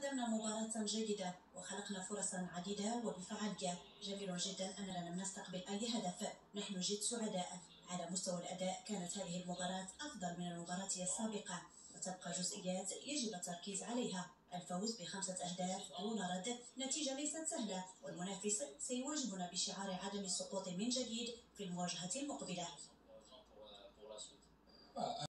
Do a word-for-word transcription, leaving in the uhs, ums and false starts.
قدمنا مباراة جيدة وخلقنا فرصا عديدة وبفعالية. جميل جدا أننا لم نستقبل أي هدف. نحن جد سعداء. على مستوى الأداء كانت هذه المباراة أفضل من المباراة السابقة، وتبقى جزئيات يجب التركيز عليها. الفوز بخمسة أهداف دون رد نتيجة ليست سهلة، والمنافس سيواجهنا بشعار عدم السقوط من جديد في المواجهة المقبلة.